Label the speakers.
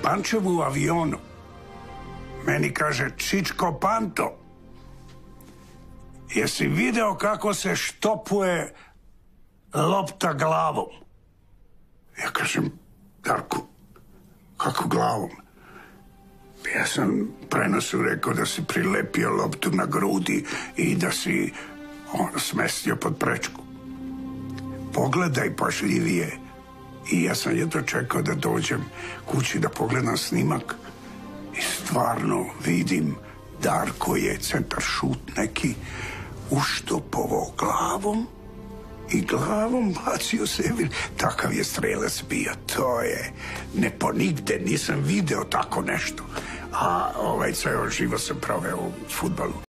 Speaker 1: Pančevu u avionu. Meni kaže, Čičko Panto, jesi video kako se štopuje lopta glavom? Ja kažem, Darku, kako glavom? Ja sam prenosu rekao da si prilepio loptu na grudi i da si smestio pod prečku. Pogledaj pažljivije. I ja sam jedno čekao da dođem kući da pogledam snimak i stvarno vidim Darko je centar šut neki uštopovao glavom i glavom bacio sebi. Takav je strelac bio. To je nigde nisam video tako nešto. A ceo život sam proveo u fudbalu.